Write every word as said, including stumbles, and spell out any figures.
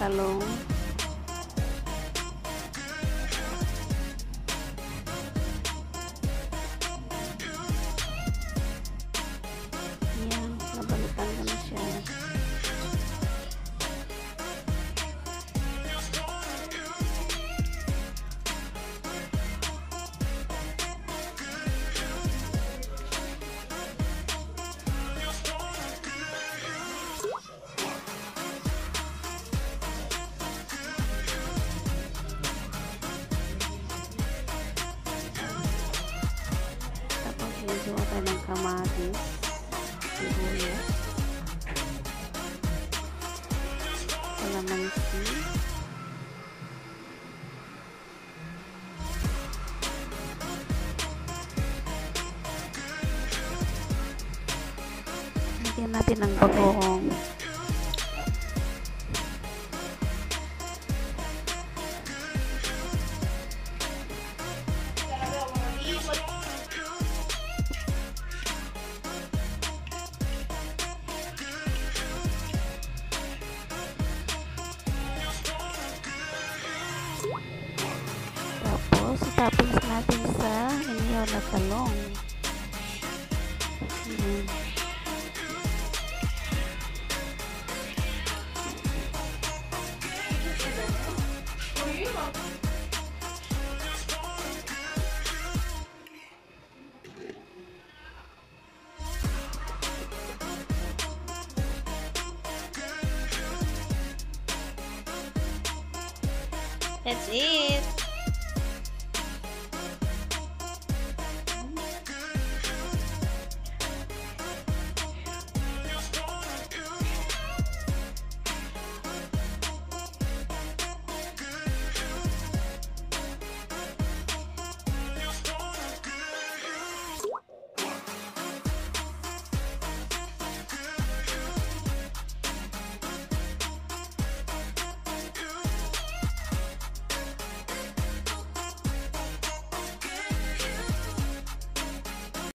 talong. Yan, nabalikan ko na siya. Medyo tayo ng kamatis, sibuyas, kalamansi, lagyan natin ng bagoong. Tapos, itapos natin sa inihaw na talong. Ayan. That's it.